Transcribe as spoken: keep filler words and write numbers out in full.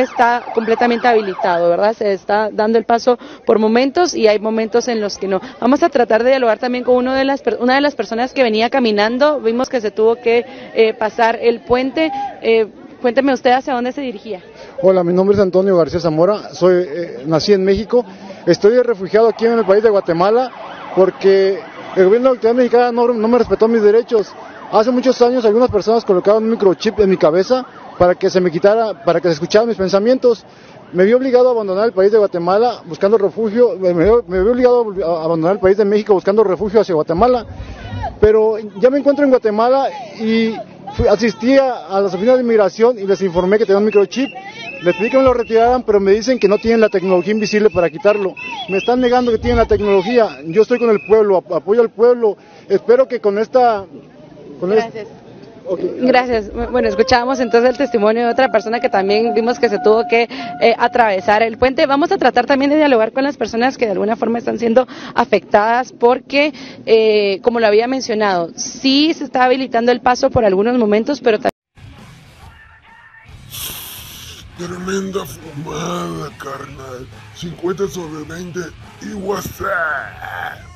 está completamente habilitado, ¿verdad? Se está dando el paso por momentos y hay momentos en los que no. Vamos a tratar de dialogar también con uno de las, una de las personas que venía caminando, vimos que se tuvo que eh, pasar el puente. Eh, cuénteme usted hacia dónde se dirigía. Hola, mi nombre es Antonio García Zamora, soy, eh, nací en México, estoy refugiado aquí en el país de Guatemala porque el gobierno de la autoridad mexicana no, no me respetó mis derechos. Hace muchos años algunas personas colocaron un microchip en mi cabeza para que se me quitara, para que se escucharan mis pensamientos. Me vi obligado a abandonar el país de Guatemala buscando refugio, me, me, me vi obligado a abandonar el país de México buscando refugio hacia Guatemala, pero ya me encuentro en Guatemala y fui, asistí a, a las oficinas de inmigración y les informé que tenía un microchip. Les pedí que me lo retiraran, pero me dicen que no tienen la tecnología invisible para quitarlo. Me están negando que tienen la tecnología. Yo estoy con el pueblo, apoyo al pueblo. Espero que con esta... Con Gracias. Este, okay. Gracias. Bueno, escuchábamos entonces el testimonio de otra persona que también vimos que se tuvo que eh, atravesar el puente. Vamos a tratar también de dialogar con las personas que de alguna forma están siendo afectadas porque, eh, como lo había mencionado, sí se está habilitando el paso por algunos momentos, pero también... Tremenda fumada, carnal. cincuenta sobre veinte y WhatsApp.